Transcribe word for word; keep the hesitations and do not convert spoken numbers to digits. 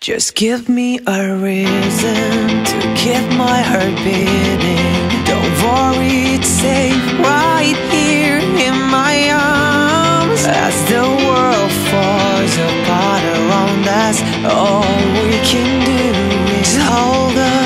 Just give me a reason to keep my heart beating. Don't worry, it's safe right here in my arms. As the world falls apart around us, all we can do is hold on.